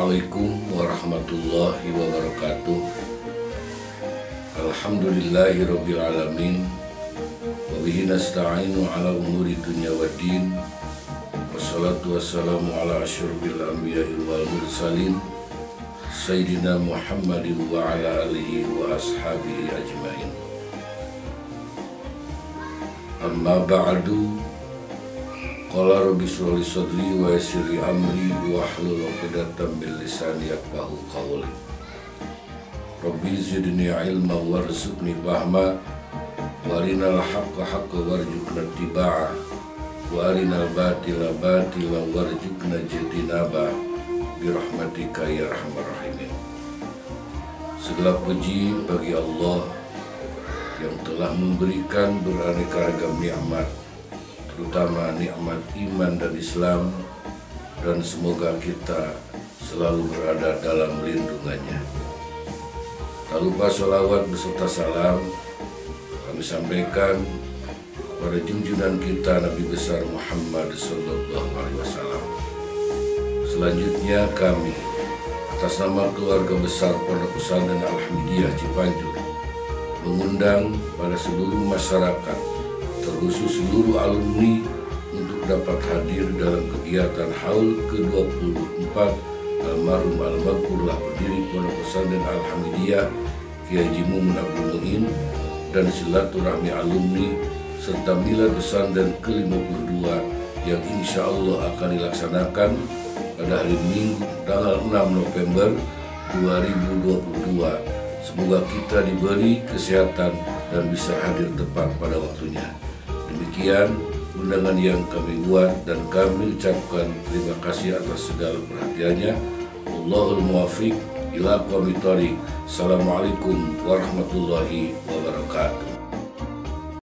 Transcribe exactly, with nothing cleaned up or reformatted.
Assalamualaikum warahmatullahi wabarakatuh. Alhamdulillahirabbil alamin. Wa bihi nasta'inu ala umuri dunya waddin. Wassalatu wassalamu ala asyrofil anbiya'i wal mursalin Sayyidina Muhammadin wa ala alihi wa ashabihi ajmain. Amma ba'du. Qala rabbi shrah li sadri wa yassir li amri wahlul 'uqdatam min lisani yafqahu qawli. Rabbi zidni ilma warzuqni fahma warinal haqqa haqqa warzuqna ittiba'ah wa arinal batila batila warzuqna ijtinaba birahmatika ya arhamar rahimin. Segala puji bagi Allah yang telah memberikan beraneka ragam nikmat, terutama nikmat iman dan Islam, dan semoga kita selalu berada dalam lindungannya. Tak lupa sholawat beserta salam kami sampaikan kepada junjungan kita Nabi besar Muhammad Sallallahu Alaihi Wasallam. Selanjutnya kami atas nama keluarga besar Pondok Pesantren Al-Hamidiyah Cipanjur mengundang pada seluruh masyarakat, terkhusus seluruh alumni, untuk dapat hadir dalam kegiatan haul ke dua puluh empat almarhum al-maghfurlah pendiri Pondok Pesantren Al-Hamidiyah Kiai Haji Mumun Abdul Muin dan silaturahmi alumni serta milad pesantren ke lima puluh dua yang insya Allah akan dilaksanakan pada hari Minggu tanggal enam November dua ribu dua puluh dua. Semoga kita diberi kesehatan dan bisa hadir tepat pada waktunya. Demikian undangan yang kami buat dan kami ucapkan terima kasih atas segala perhatiannya. Wallahul muwaffiq ila aqwamit thoriq. Assalamualaikum warahmatullahi wabarakatuh.